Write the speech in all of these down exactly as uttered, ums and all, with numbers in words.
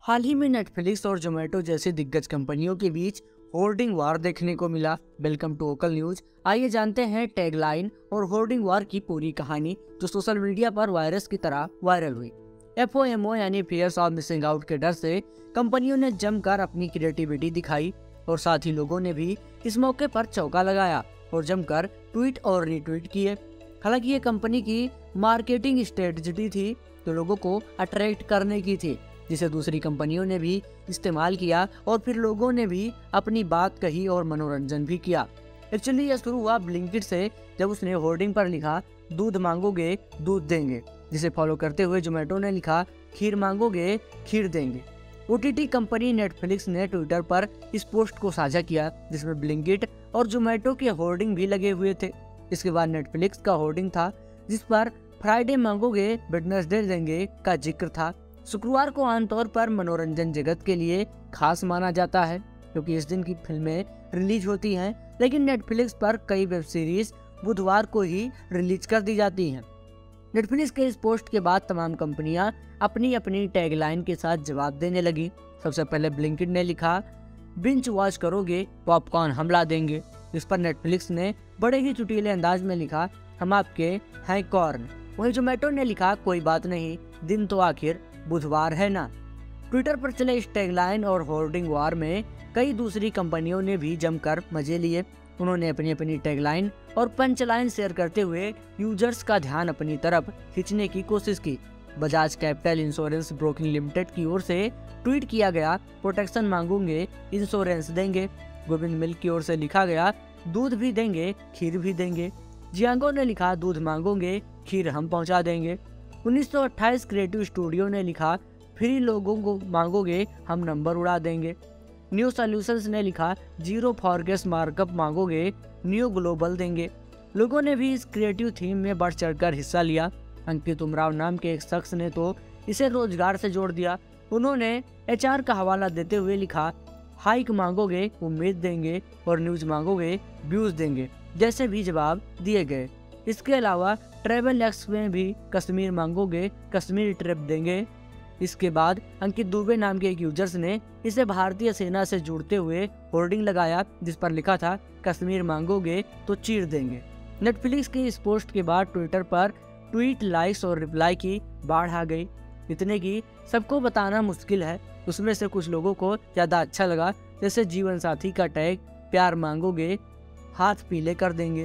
हाल ही में नेटफ्लिक्स और जोमेटो जैसी दिग्गज कंपनियों के बीच होर्डिंग वार देखने को मिला। वेलकम टू ओकल न्यूज। आइए जानते हैं टैगलाइन और होर्डिंग वार की पूरी कहानी, जो सोशल मीडिया पर वायरस की तरह वायरल हुई। एफ ओ एम ओ यानी फियर्स ऑफ मिसिंग आउट के डर से कंपनियों ने जमकर अपनी क्रिएटिविटी दिखाई और साथ ही लोगों ने भी इस मौके पर चौका लगाया और जमकर ट्वीट और रीट्वीट किए। हालांकि ये कंपनी की मार्केटिंग स्ट्रेटजी थी जो लोगों को अट्रैक्ट करने की थी, जिसे दूसरी कंपनियों ने भी इस्तेमाल किया और फिर लोगों ने भी अपनी बात कही और मनोरंजन भी किया। एक्चुअली यह शुरू हुआ ब्लिंकिट से, जब उसने होर्डिंग पर लिखा दूध मांगोगे दूध देंगे, जिसे फॉलो करते हुए जोमेटो ने लिखा खीर मांगोगे खीर देंगे। O T T company Netflix ने ट्विटर पर इस पोस्ट को साझा किया, जिसमें ब्लिंकिट और जोमेटो के होर्डिंग भी लगे हुए थे। इसके बाद नेटफ्लिक्स का होर्डिंग था जिस पर फ्राइडे मांगोगे वेडनेसडे देंगे का जिक्र था। शुक्रवार को आमतौर पर मनोरंजन जगत के लिए खास माना जाता है, क्योंकि इस दिन की फिल्में रिलीज होती हैं, लेकिन नेटफ्लिक्स पर कई वेब सीरीज बुधवार को ही रिलीज कर दी जाती हैं। नेटफ्लिक्स के इस पोस्ट के बाद तमाम कंपनियां अपनी अपनी टैगलाइन के साथ जवाब देने लगी। सबसे पहले ब्लिंकिट ने लिखा बिंच वॉच करोगे पॉपकॉर्न हमला देंगे, जिस पर नेटफ्लिक्स ने बड़े ही चुटीले अंदाज में लिखा हम आपके हैं कॉर्न। वहीं जोमेटो ने लिखा कोई बात नहीं, दिन तो आखिर बुधवार है ना। ट्विटर पर चले इस टैगलाइन और होर्डिंग वार में कई दूसरी कंपनियों ने भी जमकर मजे लिए। उन्होंने अपनी अपनी टैगलाइन और पंच लाइन शेयर करते हुए यूजर्स का ध्यान अपनी तरफ खींचने की कोशिश की। Bajaj capital insurance broking limited की ओर से ट्वीट किया गया प्रोटेक्शन मांगोगे इंश्योरेंस देंगे। गोविंद मिल्क की ओर से लिखा गया दूध भी देंगे खीर भी देंगे। जियांगो ने लिखा दूध मांगोगे खीर हम पहुंचा देंगे। उन्नीस सौ अट्ठाईस क्रिएटिव स्टूडियो ने लिखा फ्री लोगों को मांगोगे हम नंबर उड़ा देंगे। न्यू सॉल्यूशंस ने लिखा जीरो फॉरगेस मार्कअप मांगोगे न्यू ग्लोबल देंगे। लोगों ने भी इस क्रिएटिव थीम में बढ़ चढ़कर हिस्सा लिया। अंकित उमराव नाम के एक शख्स ने तो इसे रोजगार से जोड़ दिया। उन्होंने एच आर का हवाला देते हुए लिखा हाइक मांगोगे उम्मीद देंगे और न्यूज मांगोगे व्यूज देंगे जैसे भी जवाब दिए गए। इसके अलावा ट्रेवल एक्स में भी कश्मीर मांगोगे कश्मीर ट्रिप देंगे। इसके बाद अंकित दुबे नाम के एक यूजर्स ने इसे भारतीय सेना से जोड़ते हुए होर्डिंग लगाया, जिस पर लिखा था कश्मीर मांगोगे तो चीर देंगे। नेटफ्लिक्स के इस पोस्ट के बाद ट्विटर पर ट्वीट लाइक्स और रिप्लाई की बाढ़ आ गई। इतने की सबको बताना मुश्किल है। उसमें से कुछ लोगों को ज्यादा अच्छा लगा, जैसे जीवन साथी का टैग प्यार मांगोगे हाथ पीले कर देंगे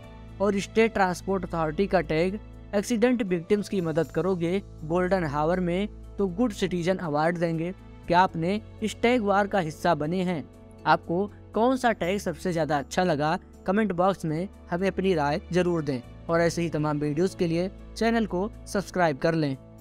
और स्टेट ट्रांसपोर्ट अथॉरिटी का टैग एक्सीडेंट विक्टिम्स की मदद करोगे गोल्डन हावर में तो गुड सिटीजन अवार्ड देंगे। क्या आपने इस टैग वार का हिस्सा बने हैं? आपको कौन सा टैग सबसे ज्यादा अच्छा लगा? कमेंट बॉक्स में हमें अपनी राय जरूर दें और ऐसे ही तमाम वीडियोस के लिए चैनल को सब्सक्राइब कर लें।